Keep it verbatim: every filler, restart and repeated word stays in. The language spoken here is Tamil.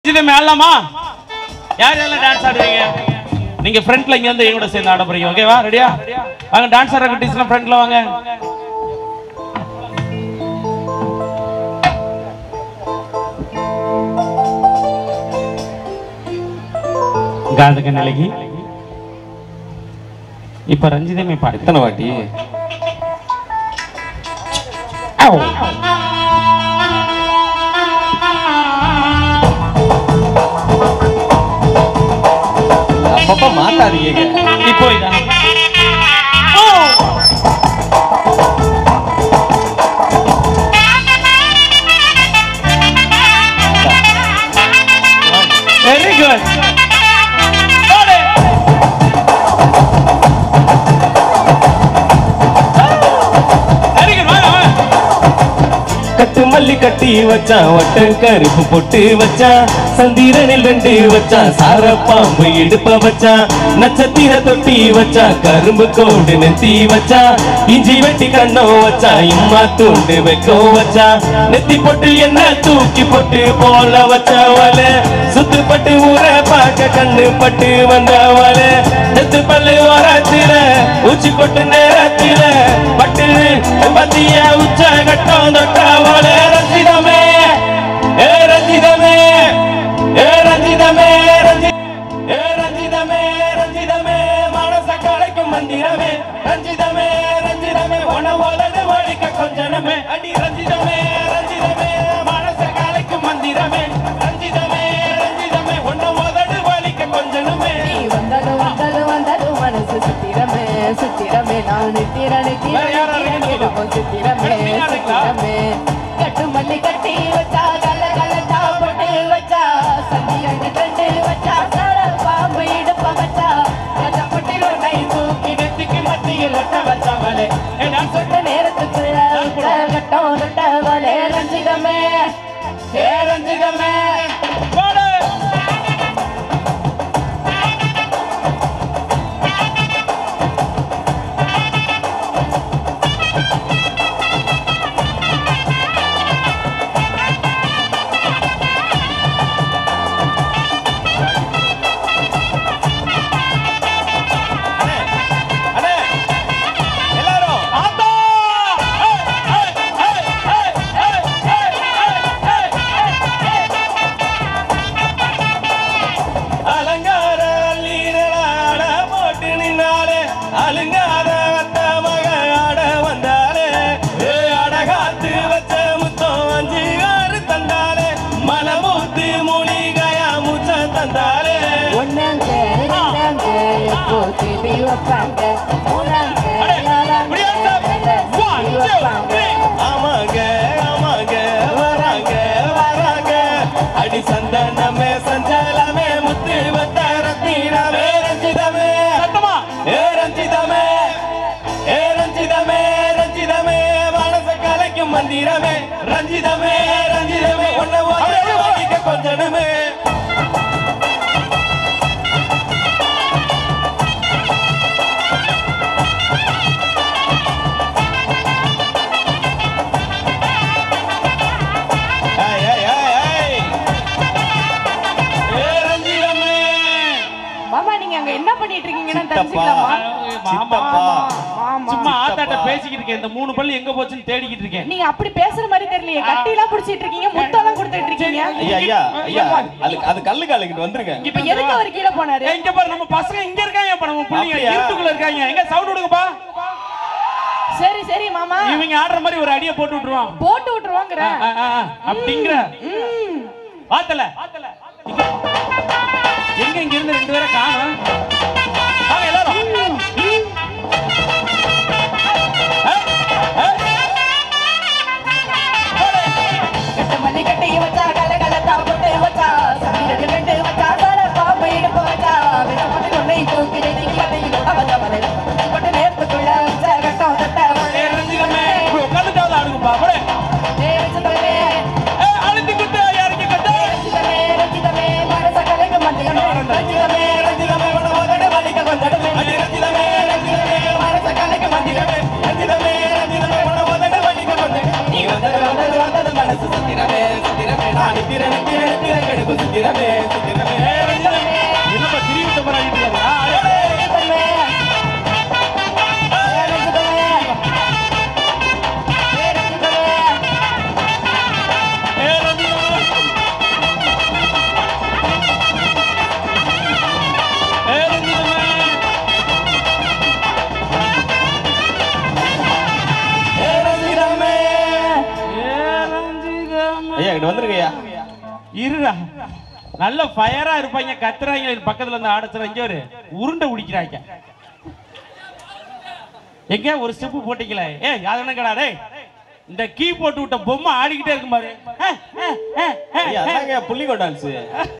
இது மேலமா யார் யாரெல்லாம் டான்ஸ் ஆடுவீங்க? நீங்க ஃப்ரண்ட்ல இங்க வந்து எங்கூட சேர்ந்து ஆட போறீங்க. ஓகேவா? ரெடியா? வாங்க டான்ஸ் ஆடுற குட்டீஸ்லாம் ஃப்ரண்ட்ல வாங்க. காதக நிலைக்கு இப்ப ரஞ்சிதமே பாடு. எத்தனை வாட்டி? அப்பப்ப மாத்தாதீங்க. இப்போ இதான் வெரி குட். கட்டு மல்லி கட்டி வச்சான், வட்டம் கருப்பு பொட்டு வச்சான், சந்திரனில் ரெண்டு வச்சான், சாரப்பாம்பு இடுப்ப வச்சான், நட்சத்திர தொட்டி வச்சான், கரும்பு கோடு நெத்தி வச்சான், இஞ்சி வெட்டி கண்ணோ வச்சான், இம்மா தூண்டு வைக்கோ வச்சான், நெத்தி பொட்டு என்ன தூக்கி பொட்டு போல வச்சவள, சுத்து பட்டு ஊர பார்க்க கண்ணு பட்டு வந்தவள, நெத்து பல்லு வரத்தில ஊச்சி கொட்டு நேரத்தில பட்டு பத்திய உச்ச கட்டம் தொட்டவள, ரஞ்சிதமே ஏ ரஞ்சிதமே ஏ ரஞ்சிதமே ரஞ்சி ஏ ரஞ்சிதமே ரஞ்சிதமே மனச கலைக்கும் மந்திரமே, ரஞ்சிதமே ரஞ்சிதமே உன வலது வலிக்க கொஞ்சனமே, அடி ரஞ்சிதமே ரஞ்சிதமே மனச கலைக்கும் மந்திரமே, ரஞ்சிதமே ரஞ்சிதமே உன வலது வலிக்க கொஞ்சனமே, நீ வந்தது வந்தது வந்தது மனசு சுத்திரமே சுத்திரமே நான் நித்திரனை சுத்திரமே சுத்திரமே கட்டு மல்லி கட்டி வச்சா கல கலட்டா போட்டு வச்சா சந்திரன் கண்டு வச்சா சட பாம்பு இடுப்ப வச்சா கட்டப்பட்டில நை தூக்கி நெத்திக்கு மத்தியில் ஒட்ட வச்சவளே நான் சொன்ன நேரத்துக்குள்ள கட்டம் தொட்டவளே, ரஞ்சிதமே ஏ ரஞ்சிதமே அடி சந்தனமே சஞ்சலமே முத்து வத்த ரத்தினமே, ரஞ்சிதமே ஏ ரஞ்சிதமே ஏ ரஞ்சிதமே ரஞ்சிதமே மனச கலைக்கும் மந்திரமே, ரஞ்சிதமே ரஞ்சிதமே உன்னை வாங்கிக்க கொஞ்சனமே. சும்மா ஆத்தாட்ட பேசிக்கிட்டு இருக்கேன். இந்த மூணு பல்லு எங்க போச்சுன்னு தேடிக்கிட்டு இருக்கேன். நீங்க அப்படி பேசுற மாதிரி தெரியலையே, கட்டிலாம் புடிச்சிட்டு இருக்கீங்க, முத்தெல்லாம் கொடுத்துட்டு இருக்கீங்க. ஐயா ஐயா ஐயா அது கல்லு காலைக்கு வந்துருங்க. இப்ப எதுக்கு அவர் கீழ போனாரு? இங்க பாரு, நம்ம பசங்க இங்க இருக்காங்க, இப்ப நம்ம புள்ளிங்க இருட்டுக்குள்ள இருக்காங்க. எங்க சவுண்ட் விடுங்கப்பா. சரி சரி மாமா, இவங்க ஆடுற மாதிரி ஒரு அடியை போட்டு விட்டுருவான். போட்டு விட்டுருவாங்கற அப்படிங்கற வாத்தல எங்க இங்க இருந்து ரெண்டு பேரை காணோம். வாங்க எல்லாரும். கட்டு மல்லி கட்டி வச்சா கல கலட்டா போட்டு வச்சா சந்திரன் ரெண்டு வச்சா சட பாம்பு இடுப்பு வச்சா விடப்பட்டு கொண்டை தூக்கி நெத்திக்கு மத்தியில் ஒட்ட வச்சவளே கொட்ட நேரத்துக்குள்ள வச்ச கட்டம் தொட்டவளே, ரஞ்சிதமே உட்காந்துட்டாவது ஆடுங்கப்பா. போடே ஏ ரஞ்சிதமே ஏ அழுத்தி குத்து யாருக்கு கட்டு ரஞ்சிதமே ரஞ்சிதமே மனச கலைக்கும் மந்திரமே, ரஞ்சிதமே ரஞ்சிதமே ரஞ்சிதமே சித்திரமே என்னப்பா திருவிட்ட போறாங்க வந்துருங்கய்யா இருடா நல்ல ஃபயரா இருப்பாங்க கத்துறாங்க பக்கத்துல இருந்து ஆடத்துல இங்க ஒரு உருண்டை உடிக்கிறாங்க எங்க ஒரு ஸ்டெப் போட்டிக்கல ஏ அது என்ன கடா டேய் இந்த கீ போட்டு விட்ட பொம்மை ஆடிக்கிட்டே இருக்கு பாரு அதாங்க புள்ளிக்கோ டான்ஸ்